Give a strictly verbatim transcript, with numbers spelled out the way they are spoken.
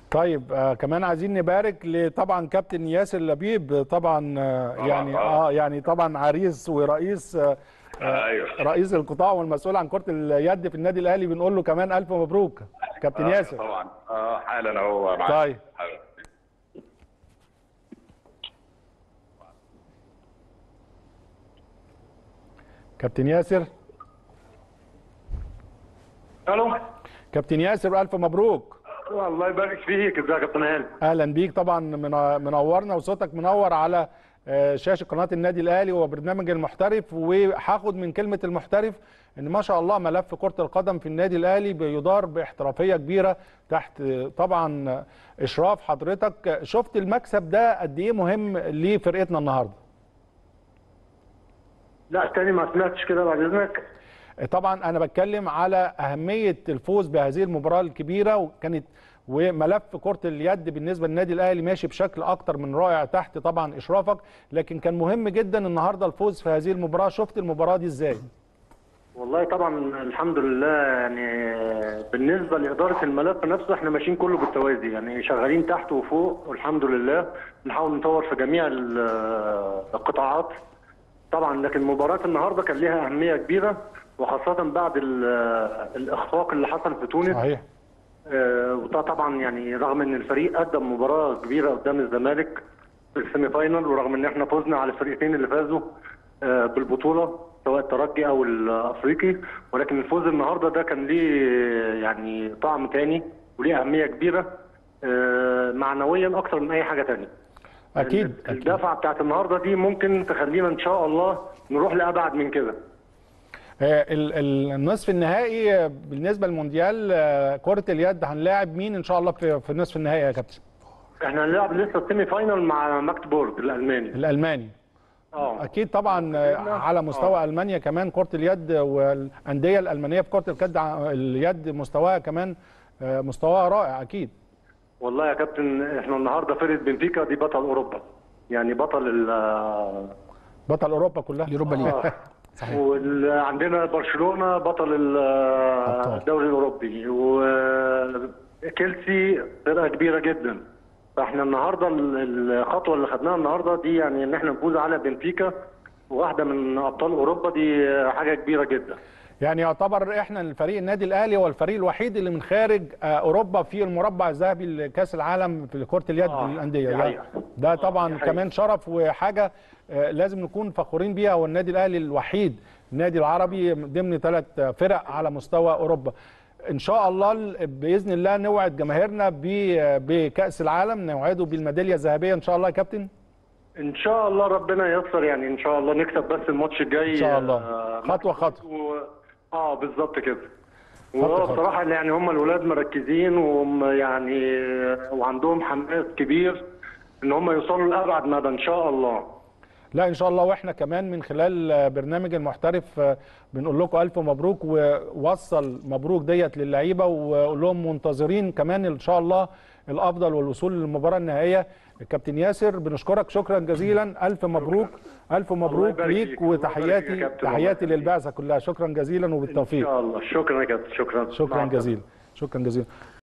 طيب آه كمان عايزين نبارك لطبعا كابتن ياسر لبيب طبعا آه يعني اه يعني طبعا عريس ورئيس آه ايوه رئيس القطاع والمسؤول عن كرة اليد في النادي الاهلي، بنقول له كمان الف مبروك كابتن آه ياسر. طبعا اه حالا اهو معاك. طيب كابتن ياسر. الو كابتن ياسر الف مبروك. الله يبارك فيك. ازيك يا كابتن هاني؟ اهلا بيك طبعا، منورنا وصوتك منور على شاشه قناه النادي الاهلي وبرنامج المحترف. وهاخد من كلمه المحترف ان ما شاء الله ملف كره القدم في النادي الاهلي بيدار باحترافيه كبيره تحت طبعا اشراف حضرتك. شفت المكسب ده قد ايه مهم لفرقتنا النهارده؟ لا تاني ما سمعتش كده بعد اذنك. طبعا انا بتكلم على اهميه الفوز بهذه المباراه الكبيره، وكانت وملف كره اليد بالنسبه للنادي الاهلي ماشي بشكل اكتر من رائع تحت طبعا اشرافك، لكن كان مهم جدا النهارده الفوز في هذه المباراه. شفت المباراه دي ازاي؟ والله طبعا الحمد لله، يعني بالنسبه لاداره الملف نفسه احنا ماشيين كله بالتوازي، يعني شغالين تحت وفوق والحمد لله، بنحاول نطور في جميع القطاعات طبعا. لكن مباراه النهارده كان ليها اهميه كبيره، وخاصه بعد الاخفاق اللي حصل في تونس. صحيح. آه وده طبعا يعني رغم ان الفريق قدم مباراه كبيره قدام الزمالك في السيمي فاينال، ورغم ان احنا فزنا على الفريقين اللي فازوا آه بالبطوله سواء الترجي او الافريقي، ولكن الفوز النهارده ده كان ليه يعني طعم تاني وليه اهميه كبيره آه معنويا اكتر من اي حاجه تانيه. اكيد الدفعه بتاعت النهارده دي ممكن تخلينا ان شاء الله نروح لابعد من كده. النصف النهائي بالنسبه للمونديال كره اليد هنلاعب مين ان شاء الله في في النصف النهائي يا كابتن؟ احنا هنلعب لسه السيمي فاينال مع ماكتبورغ الالماني. الالماني اه اكيد طبعا على مستوى أوه. المانيا كمان كره اليد، والانديه الالمانيه في كره اليد مستواها كمان مستواها رائع اكيد. والله يا كابتن احنا النهارده فرقه بنفيكا دي بطل اوروبا، يعني بطل ال بطل اوروبا كلها اوروبا ليج. صحيح. وعندنا برشلونه بطل الدوري الاوروبي، وكيلسي فرقه كبيره جدا. فاحنا النهارده الخطوه اللي خدناها النهارده دي يعني ان احنا نفوز على بنفيكا واحده من ابطال اوروبا، دي حاجه كبيره جدا. يعني يعتبر احنا الفريق النادي الاهلي هو الفريق الوحيد اللي من خارج اوروبا في المربع الذهبي لكاس العالم في كره اليد آه للانديه. ده, ده طبعا آه كمان شرف وحاجه لازم نكون فخورين بيها. هو النادي الاهلي الوحيد النادي العربي ضمن ثلاث فرق على مستوى اوروبا. ان شاء الله باذن الله نوعد جماهيرنا بكاس العالم، نوعده بالميداليه الذهبيه ان شاء الله يا كابتن. ان شاء الله ربنا ييسر، يعني ان شاء الله نكسب بس الماتش الجاي ان شاء الله آه خطوه خطوه. و... اه بالظبط كده. وهو بصراحه يعني هم الولاد مركزين وهم يعني وعندهم حماس كبير ان هم يوصلوا لابعد مدى ان شاء الله. لا ان شاء الله، واحنا كمان من خلال برنامج المحترف بنقول لكم الف مبروك، ووصل مبروك ديت للعيبه، وقول لهم منتظرين كمان ان شاء الله الافضل والوصول للمباراه النهائيه. الكابتن ياسر بنشكرك شكرا جزيلا، الف مبروك الف مبروك ليك، وتحياتي تحياتي للبعثه كلها. شكرا جزيلا وبالتوفيق ان شاء الله. شكرا يا كابتن. شكرا شكرا جزيلا شكرا جزيلا.